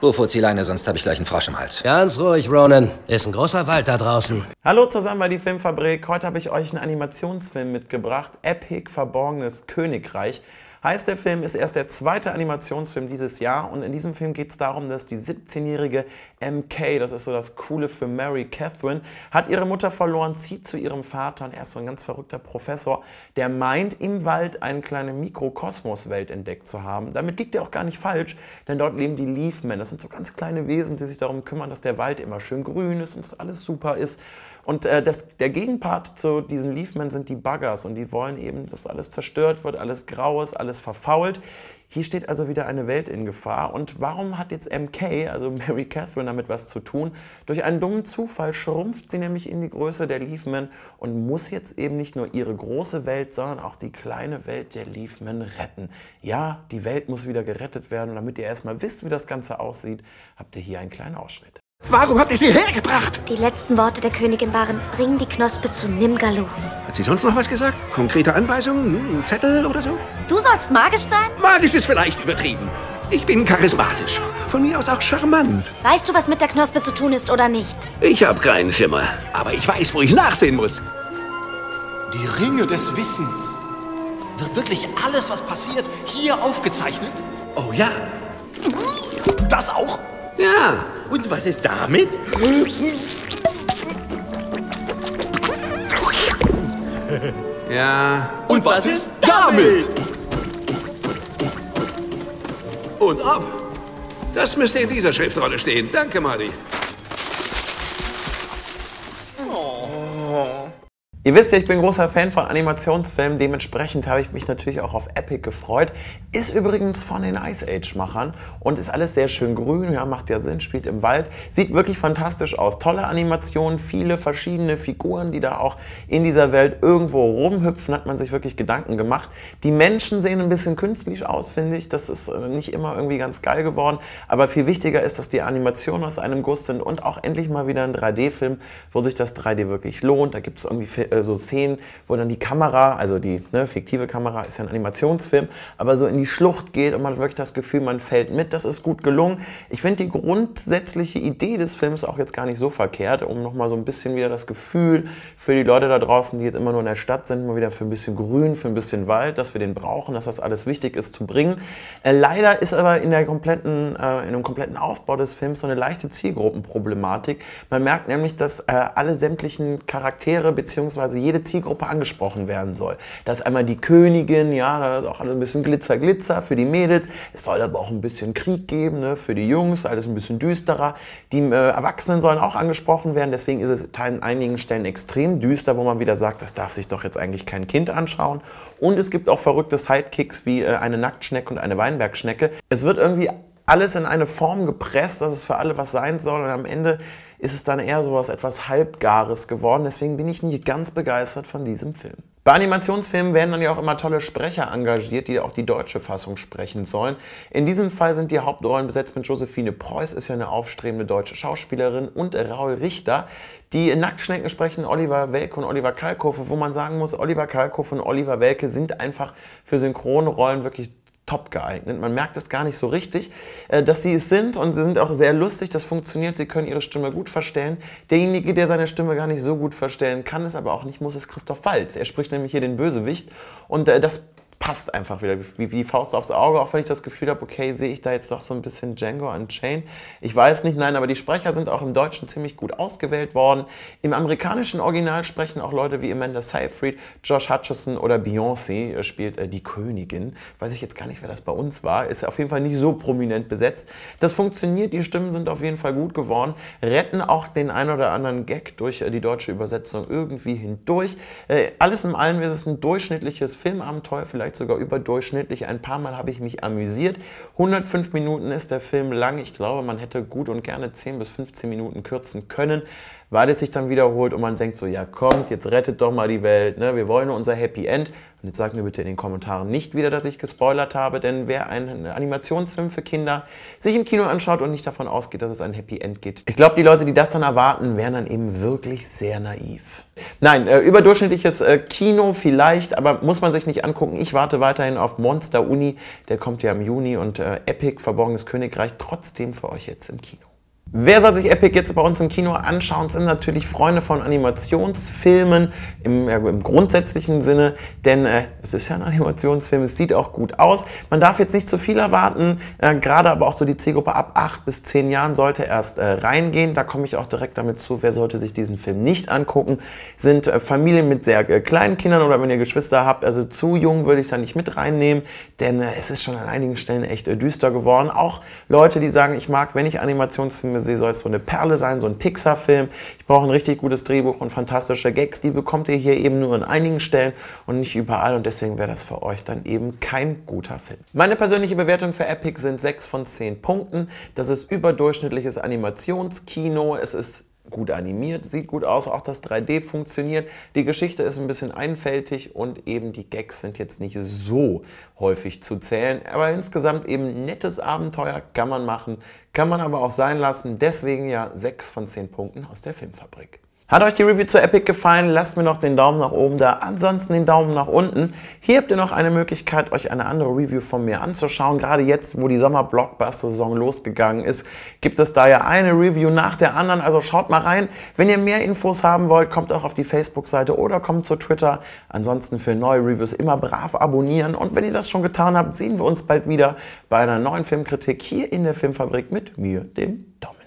Bufo-Zieleine, sonst habe ich gleich einen Frosch im Hals. Ganz ruhig, Ronan. Ist ein großer Wald da draußen. Hallo zusammen bei die Filmfabrik. Heute habe ich euch einen Animationsfilm mitgebracht. Epic Verborgenes Königreich. Heißt, der Film ist erst der zweite Animationsfilm dieses Jahr und in diesem Film geht es darum, dass die 17-jährige MK, das ist so das Coole für Mary Catherine, hat ihre Mutter verloren, zieht zu ihrem Vater und er ist so ein ganz verrückter Professor, der meint, im Wald eine kleine Mikrokosmoswelt entdeckt zu haben. Damit liegt er auch gar nicht falsch, denn dort leben die Leafmen. Das sind so ganz kleine Wesen, die sich darum kümmern, dass der Wald immer schön grün ist und dass alles super ist. Und der Gegenpart zu diesen Leafmen sind die Buggers und die wollen eben, dass alles zerstört wird, alles grau ist, alles verfault. Hier steht also wieder eine Welt in Gefahr. Und warum hat jetzt MK, also Mary Catherine, damit was zu tun? Durch einen dummen Zufall schrumpft sie nämlich in die Größe der Leafmen und muss jetzt eben nicht nur ihre große Welt, sondern auch die kleine Welt der Leafmen retten. Ja, die Welt muss wieder gerettet werden und damit ihr erstmal wisst, wie das Ganze aussieht, habt ihr hier einen kleinen Ausschnitt. Warum habt ihr sie hergebracht? Die letzten Worte der Königin waren, bring die Knospe zu Nimgalu. Hat sie sonst noch was gesagt? Konkrete Anweisungen? Ein Zettel oder so? Du sollst magisch sein? Magisch ist vielleicht übertrieben. Ich bin charismatisch. Von mir aus auch charmant. Weißt du, was mit der Knospe zu tun ist oder nicht? Ich habe keinen Schimmer. Aber ich weiß, wo ich nachsehen muss. Die Ringe des Wissens. Wird wirklich alles, was passiert, hier aufgezeichnet? Oh ja. Das auch? Ja. Und was ist damit? Ja. Und was ist damit? Und ob. Das müsste in dieser Schriftrolle stehen. Danke, Mari. Ihr wisst ja, ich bin großer Fan von Animationsfilmen, dementsprechend habe ich mich natürlich auch auf Epic gefreut. Ist übrigens von den Ice Age-Machern und ist alles sehr schön grün, ja, macht ja Sinn, spielt im Wald. Sieht wirklich fantastisch aus. Tolle Animationen, viele verschiedene Figuren, die da auch in dieser Welt irgendwo rumhüpfen, hat man sich wirklich Gedanken gemacht. Die Menschen sehen ein bisschen künstlich aus, finde ich. Das ist nicht immer irgendwie ganz geil geworden, aber viel wichtiger ist, dass die Animationen aus einem Guss sind und auch endlich mal wieder ein 3D-Film, wo sich das 3D wirklich lohnt. Da gibt es irgendwie so Szenen, wo dann die Kamera, also die fiktive Kamera ist ja ein Animationsfilm, aber so in die Schlucht geht und man hat wirklich das Gefühl, man fällt mit. Das ist gut gelungen. Ich finde die grundsätzliche Idee des Films auch jetzt gar nicht so verkehrt, um nochmal so ein bisschen wieder das Gefühl für die Leute da draußen, die jetzt immer nur in der Stadt sind, mal wieder für ein bisschen Grün, für ein bisschen Wald, dass wir den brauchen, dass das alles wichtig ist zu bringen. Leider ist aber in dem kompletten Aufbau des Films so eine leichte Zielgruppenproblematik. Man merkt nämlich, dass alle sämtlichen Charaktere bzw. jede Zielgruppe angesprochen werden soll. Da ist einmal die Königin, ja, da ist auch alles ein bisschen Glitzer, Glitzer für die Mädels. Es soll aber auch ein bisschen Krieg geben, ne, für die Jungs, alles ein bisschen düsterer. Die Erwachsenen sollen auch angesprochen werden, deswegen ist es an einigen Stellen extrem düster, wo man wieder sagt, das darf sich doch jetzt eigentlich kein Kind anschauen. Und es gibt auch verrückte Sidekicks wie eine Nacktschnecke und eine Weinbergschnecke. Es wird irgendwie alles in eine Form gepresst, dass es für alle was sein soll und am Ende ist es dann eher so was etwas Halbgares geworden. Deswegen bin ich nicht ganz begeistert von diesem Film. Bei Animationsfilmen werden dann ja auch immer tolle Sprecher engagiert, die auch die deutsche Fassung sprechen sollen. In diesem Fall sind die Hauptrollen besetzt mit Josephine Preuß, ist ja eine aufstrebende deutsche Schauspielerin, und Raul Richter. Die Nacktschnecken sprechen Oliver Welke und Oliver Kalkofe, wo man sagen muss, Oliver Kalkofe und Oliver Welke sind einfach für Synchronrollen wirklich top geeignet. Man merkt es gar nicht so richtig, dass sie es sind, und sie sind auch sehr lustig, das funktioniert, sie können ihre Stimme gut verstellen. Derjenige, der seine Stimme gar nicht so gut verstellen kann, es aber auch nicht muss, ist Christoph Waltz. Er spricht nämlich hier den Bösewicht und das passt einfach wieder wie Faust aufs Auge, auch wenn ich das Gefühl habe, okay, sehe ich da jetzt doch so ein bisschen Django Unchained? Ich weiß nicht, nein, aber die Sprecher sind auch im Deutschen ziemlich gut ausgewählt worden. Im amerikanischen Original sprechen auch Leute wie Amanda Seyfried, Josh Hutcherson oder Beyoncé spielt die Königin. Weiß ich jetzt gar nicht, wer das bei uns war. Ist auf jeden Fall nicht so prominent besetzt. Das funktioniert, die Stimmen sind auf jeden Fall gut geworden, retten auch den ein oder anderen Gag durch die deutsche Übersetzung irgendwie hindurch. Alles in allem ist es ein durchschnittliches Filmabenteuer, vielleicht sogar überdurchschnittlich. Ein paar Mal habe ich mich amüsiert. 105 Minuten ist der Film lang. Ich glaube, man hätte gut und gerne 10 bis 15 Minuten kürzen können. weil es sich dann wiederholt und man denkt so, ja kommt, jetzt rettet doch mal die Welt, ne? Wir wollen nur unser Happy End. Und jetzt sagt mir bitte in den Kommentaren nicht wieder, dass ich gespoilert habe, denn wer einen Animationsfilm für Kinder sich im Kino anschaut und nicht davon ausgeht, dass es ein Happy End gibt, ich glaube, die Leute, die das dann erwarten, wären dann eben wirklich sehr naiv. Nein, überdurchschnittliches Kino vielleicht, aber muss man sich nicht angucken. Ich warte weiterhin auf Monster Uni, der kommt ja im Juni und Epic, Verborgenes Königreich, trotzdem für euch jetzt im Kino. Wer soll sich Epic jetzt bei uns im Kino anschauen, sind natürlich Freunde von Animationsfilmen im grundsätzlichen Sinne, denn es ist ja ein Animationsfilm, es sieht auch gut aus. Man darf jetzt nicht zu viel erwarten, gerade aber auch so die Zielgruppe ab 8 bis 10 Jahren sollte erst reingehen. Da komme ich auch direkt damit zu, wer sollte sich diesen Film nicht angucken, sind Familien mit sehr kleinen Kindern oder wenn ihr Geschwister habt, also zu jung würde ich es da nicht mit reinnehmen, denn es ist schon an einigen Stellen echt düster geworden. Auch Leute, die sagen, ich mag, wenn ich Animationsfilme sehe, soll es so eine Perle sein, so ein Pixar-Film. Ich brauche ein richtig gutes Drehbuch und fantastische Gags. Die bekommt ihr hier eben nur an einigen Stellen und nicht überall und deswegen wäre das für euch dann eben kein guter Film. Meine persönliche Bewertung für Epic sind 6 von 10 Punkten. Das ist überdurchschnittliches Animationskino. Es ist gut animiert, sieht gut aus, auch das 3D funktioniert. Die Geschichte ist ein bisschen einfältig und eben die Gags sind jetzt nicht so häufig zu zählen. Aber insgesamt eben ein nettes Abenteuer, kann man machen, kann man aber auch sein lassen. Deswegen ja 6 von 10 Punkten aus der Filmfabrik. Hat euch die Review zu Epic gefallen? Lasst mir noch den Daumen nach oben da, ansonsten den Daumen nach unten. Hier habt ihr noch eine Möglichkeit, euch eine andere Review von mir anzuschauen. Gerade jetzt, wo die Sommer-Blockbuster-Saison losgegangen ist, gibt es da ja eine Review nach der anderen. Also schaut mal rein. Wenn ihr mehr Infos haben wollt, kommt auch auf die Facebook-Seite oder kommt zu Twitter. Ansonsten für neue Reviews immer brav abonnieren. Und wenn ihr das schon getan habt, sehen wir uns bald wieder bei einer neuen Filmkritik hier in der Filmfabrik mit mir, dem Dominik.